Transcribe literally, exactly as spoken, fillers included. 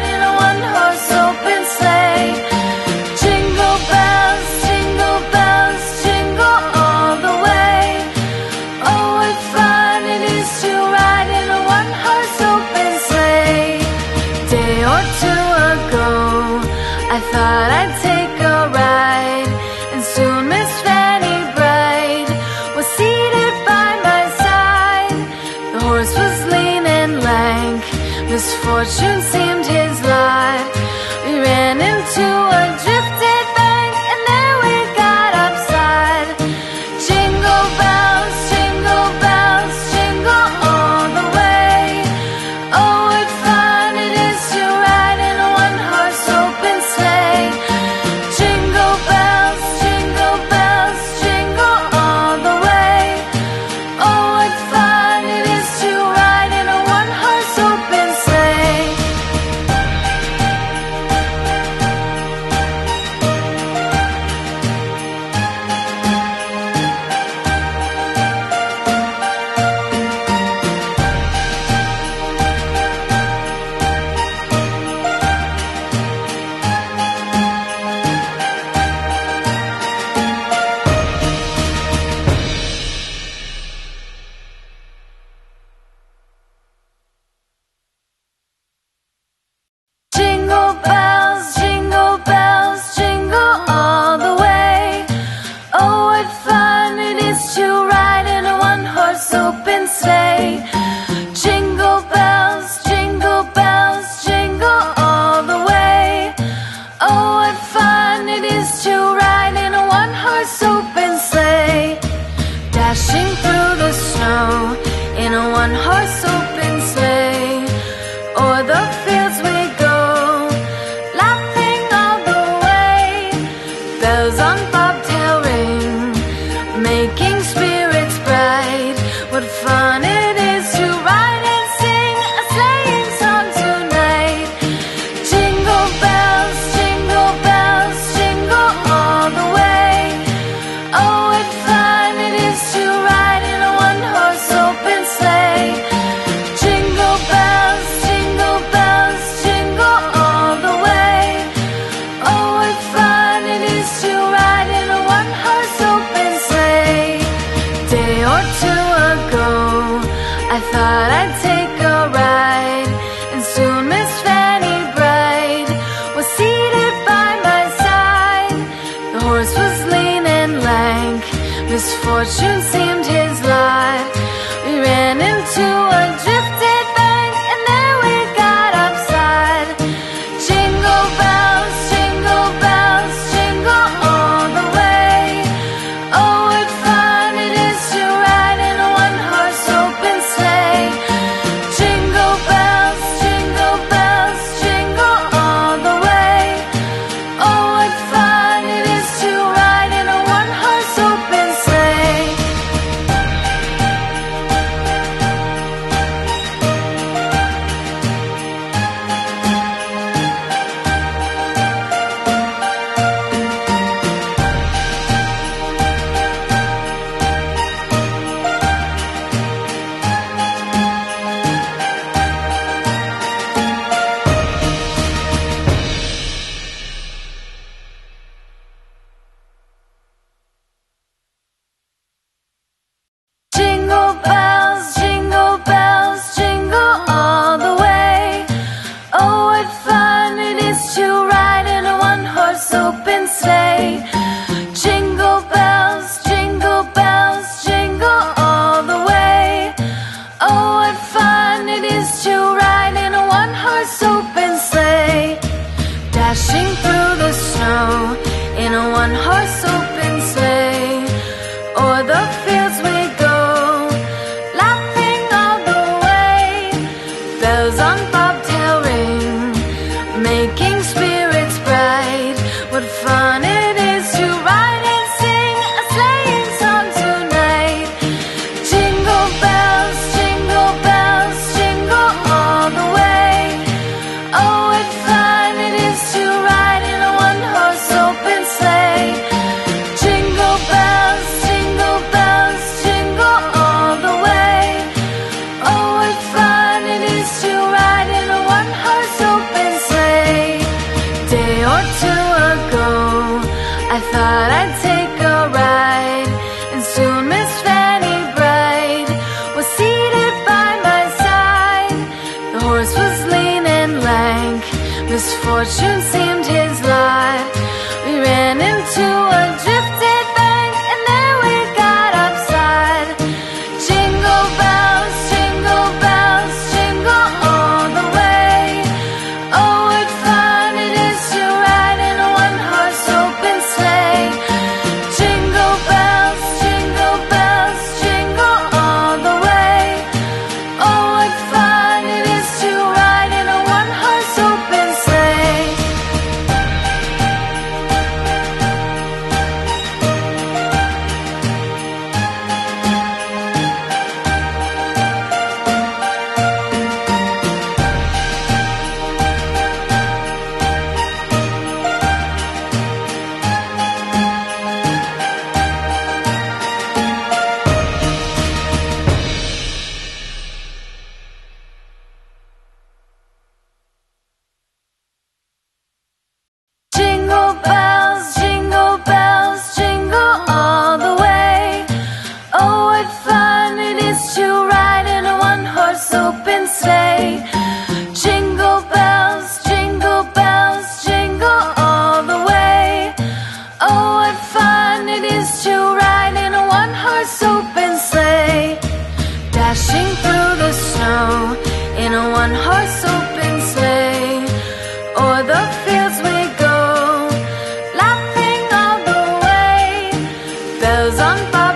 ride in a one-horse open sleigh. Jingle bells, jingle bells, jingle all the way. Oh, what fun it is to ride making spirits bright. What fun it is to ride and sing a sleighing song tonight. Jingle bells, jingle bells, jingle all the way. Oh, what fun it is to ride in a one-horse open sleigh. Jingle bells, jingle bells, jingle all the way. Oh, what fun it is to ride in a one-horse open sleigh. Day or two ago, I thought I'd take a ride, and soon Miss Fanny Bright was seated by my side. The horse was lean and lank, misfortune seemed his lot. We ran into a drifted bank, and there we got upside. Jingle bells, jingle bells, jingle all the way. Oh, what fun it is to ride in a one-horse open sleigh. Jingle bells, jingle bells, jingle all the way. Oh, what fun it is to ride in a one-horse open sleigh. Jingle bells, jingle bells, jingle all the way. Oh, what fun it is to ride in a one-horse open sleigh. Jingle bells, jingle bells, jingle all the way. Oh, what fun it is to ride in a one-horse open sleigh. Dashing through the snow in a one-horse open sleigh. O'er the fields we go, laughing all the way. Bells on bobtail ring, making spirits bright. What fun it is to ride and sing a sleighing song tonight. Jingle bells, jingle bells, jingle all the way. Oh, what fun it is to ride in a one-horse open sleigh. Jingle bells, jingle bells, jingle all the way. Oh, what fun it is to ride in a one-horse open sleigh. Day or two ago, I thought I'd take a ride, and soon Miss Fanny Bright was seated by my side. The horse was lean and lank, misfortune seemed his lot. We ran into a drifted bank, and there we got upside. Jingle bells, jingle bells, jingle all the way. Oh, what fun it is to ride in a one-horse open sleigh. Jingle bells, jingle bells, jingle all the way. Oh, what fun it is to ride in a one-horse open sleigh. Jingle bells, jingle bells, jingle all the way. Oh, what fun it is to ride in a one-horse open sleigh. Jingle bells, jingle bells, jingle all the way. Oh, what fun it is to ride in a one-horse open sleigh. Dashing through the snow in a one-horse open sleigh. O'er the fields we go, laughing all the way. Bells on bobtail